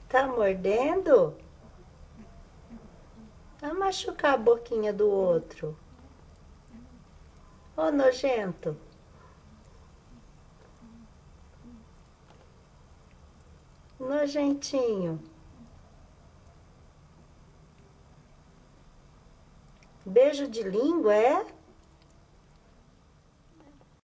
Tá mordendo? Vai machucar a boquinha do outro. Ô, nojento. Nojentinho. Beijo de língua, é?